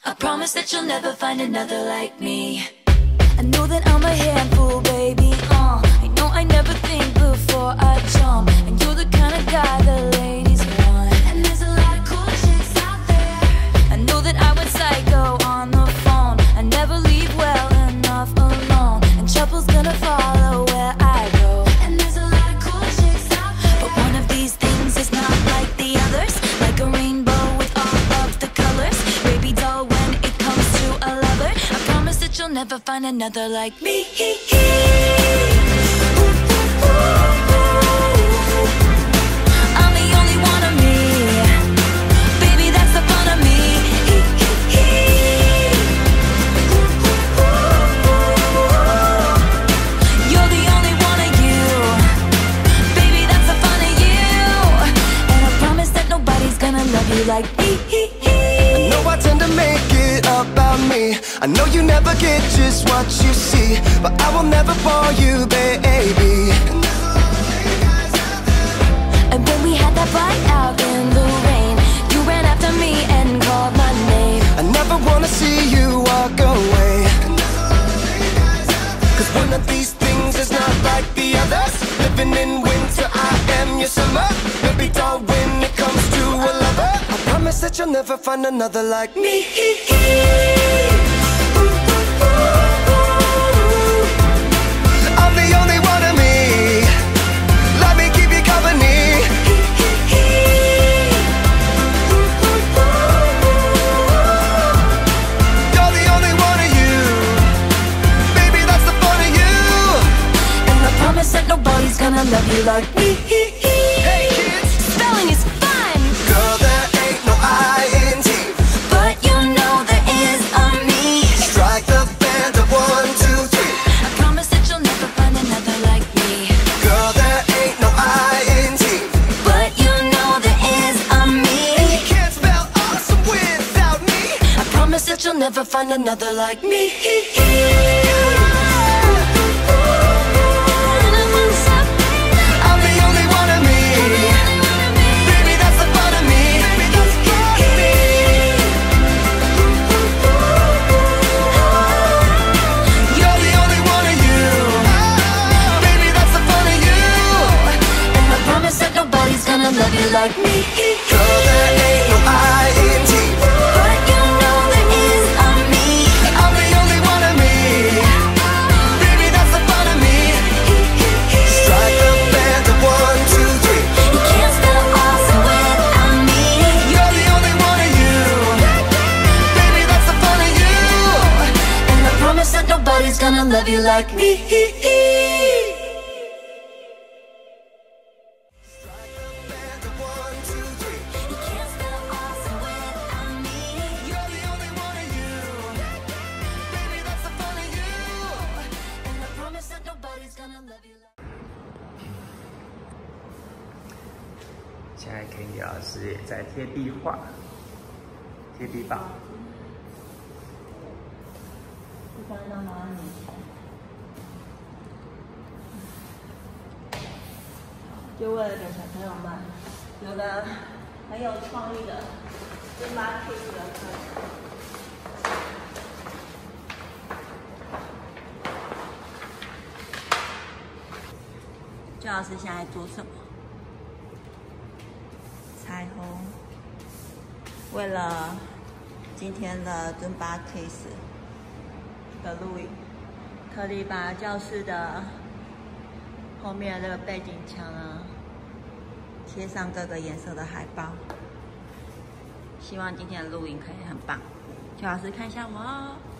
I promise that you'll never find another like me. I know that I'm a handful, baby. I know I never think before I jump, and you're the kind of guy the ladies want. And there's a lot of cool chicks out there. I know that I went psycho on the phone. I never leave well enough alone, and trouble's gonna follow where I go. And there's a lot of cool chicks out there, but one of these things is not like the others. Like a rainbow with all of the colors, baby doll when it comes to a lover. I promise that you'll never find another like me. I'm the only one of me, baby, that's the fun of me. You're the only one of you, baby, that's the fun of you. And I promise that nobody's gonna love you like me. I know I tend to make it about me. I know you never get just what you see, but I will never bore you, baby. And when we had that fight out in the rain, you ran after me and called my name. I never wanna see you walk away, cause one of these things is not like the others. Living in winter, I am your summer. Baby doll when it comes to a lover. I promise that you'll never find another like me. I'm the only one of me. Let me keep you company. You're the only one of you, baby, that's the fun of you. And I promise that nobody's gonna love you like me. Hey kids, Spelling is fun, girl, there ain't no I-N-T, but you know there is a me. strike the band of 1, 2, 3. I promise that you'll never find another like me. Girl, there ain't no I-N-T, But you know there is a me. you can't spell awesome without me. I promise that you'll never find another like me. I'm the only one of me, baby, that's the fun of me. You're the only one of you, baby, that's the fun of you. And I promise that nobody's gonna love you like me. Girl, there ain't no I-N-T, But you know there is a me. I'm the only one of me, baby, that's the fun of me. Strike the band of 1, 2, 3. You can't spell awesome without me. You're the only one of you, baby, that's the fun of you. And I promise that nobody's gonna love you like me. Band of 1, 2, 3. You can't spell awesome without me. You're the only one of you, baby, that's the fun of you. And I promise that nobody's gonna love you like me. 现在 Kenny 老师也在贴壁画、贴壁板。 放在妈妈面前，就为了给小朋友们有个很有创意的尊巴 kiss 的课程。周老师现在做什么？彩虹。为了今天的尊巴 kiss 的录影，特地把教室的后面的这个背景墙啊贴上各个颜色的海报，希望今天的录影可以很棒。邱老师看一下我哦。